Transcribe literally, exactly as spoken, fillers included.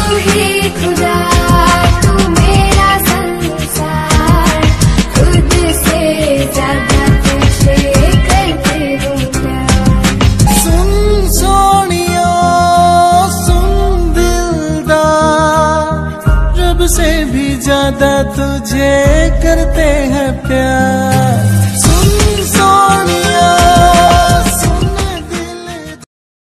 ही खुदा, तू मेरा संसार, खुद से ज्यादा तुझे करते हो प्यार। सुन सोनिया सुन दिलदार, रब से भी ज्यादा तुझे करते